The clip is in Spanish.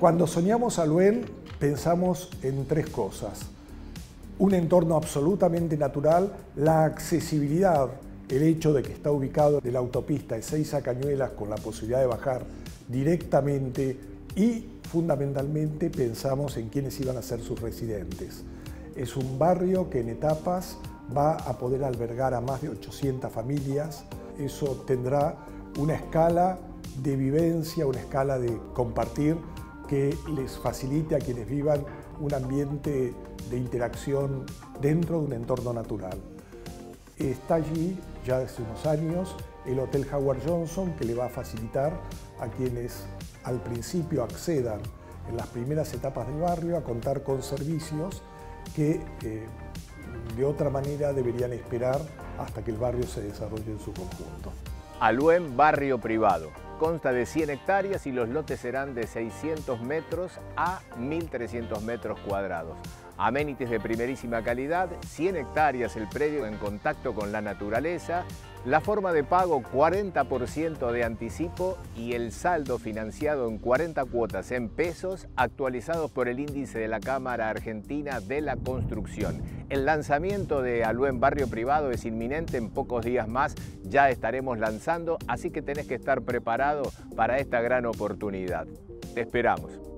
Cuando soñamos Alhuén, pensamos en tres cosas. Un entorno absolutamente natural, la accesibilidad, el hecho de que está ubicado en la autopista Ezeiza Cañuelas con la posibilidad de bajar directamente y fundamentalmente pensamos en quiénes iban a ser sus residentes. Es un barrio que en etapas va a poder albergar a más de 800 familias. Eso tendrá una escala de vivencia, una escala de compartir que les facilite a quienes vivan un ambiente de interacción dentro de un entorno natural. Está allí ya desde unos años el Hotel Howard Johnson, que le va a facilitar a quienes al principio accedan en las primeras etapas del barrio a contar con servicios que de otra manera deberían esperar hasta que el barrio se desarrolle en su conjunto. Alhuén, barrio privado. Consta de 100 hectáreas y los lotes serán de 600 metros a 1.300 metros cuadrados. Amenities de primerísima calidad, 100 hectáreas el predio en contacto con la naturaleza, la forma de pago 40% de anticipo y el saldo financiado en 40 cuotas en pesos actualizados por el índice de la Cámara Argentina de la Construcción. El lanzamiento de Alhuén Barrio Privado es inminente, en pocos días más ya estaremos lanzando, así que tenés que estar preparado para esta gran oportunidad. Te esperamos.